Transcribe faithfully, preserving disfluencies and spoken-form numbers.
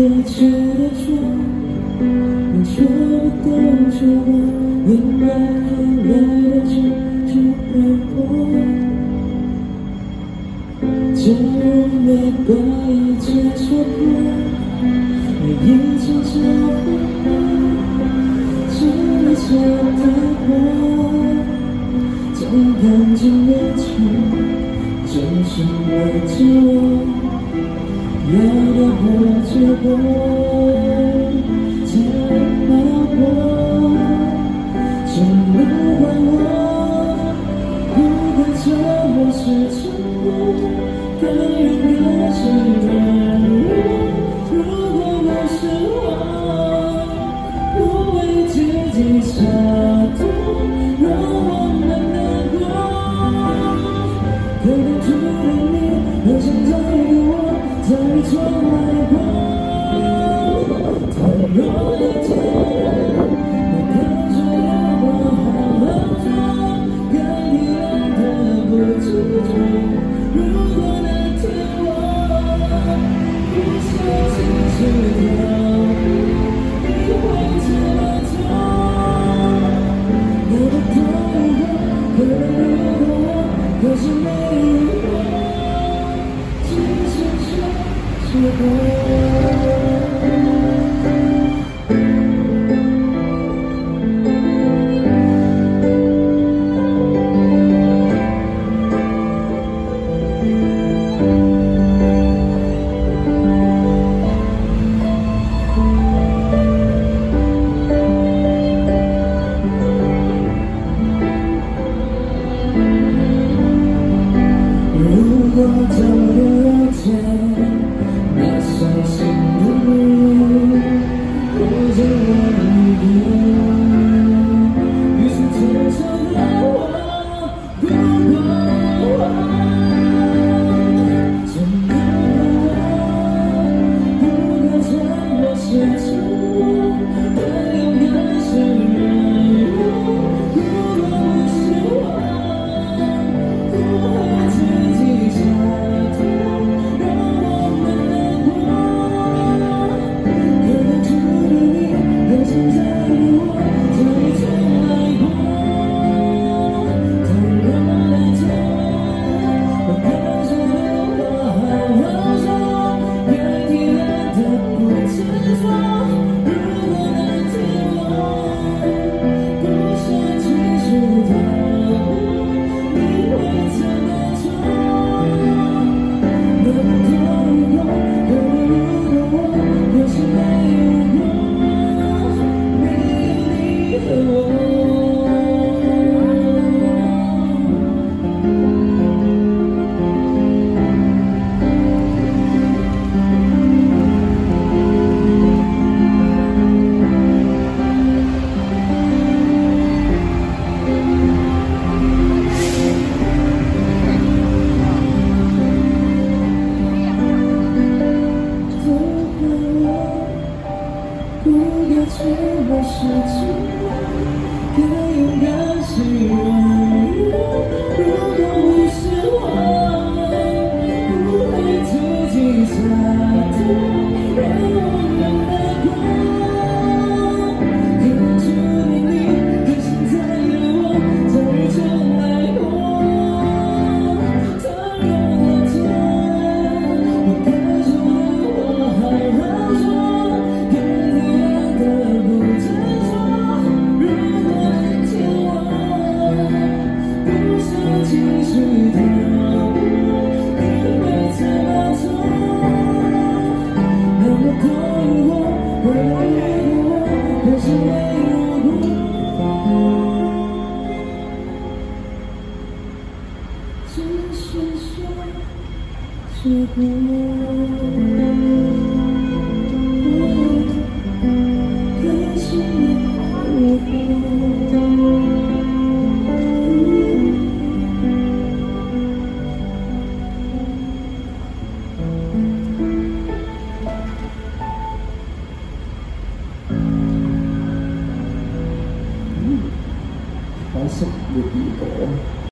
的吃的穿，你说的都说完，明白还来得及去爱过。假如没把一切说破，每一场交换，这一切的我，将看见面前真实的自我。要的或结果，再把握，怎么管我？如果沉默是沉默，该勇敢是软弱。如果我是我，不为自己洒脱，让我们难过。可当初的你和现在的我，再重来过，太弱的天，我看着阳光好好做，该体谅的不执着。如果那天我不想继续逃避，你会怎么做？我的痛过，可能如果我，可是没如果。结果。如果早点了解那伤心的你，不见我一边，于是悄悄的我不过怎么我不该沉默是沉默，该勇敢是软弱。如果不是我，不会自己洒脱，让我们难过。可当初的你和现在的我，再重来过。太弱的天，我看着的话好好说，该体谅的不执着。如果那天我不想继续逃避，你会怎么做？那么多如果，可能如果我有些没有过，没有你和我。不该沉默是沉默，该勇敢是软弱。如果不是我，不会自己洒脱，让我们难过。可当初的你和现在的我，再重来过。太弱的天，我该说的话好好说，该体谅的不执着。如果那天我不想继续逃避，你会怎么做？那么多如果，为了如果我，可是没如果。只是说结果。可是没如果。Pasok, butiko.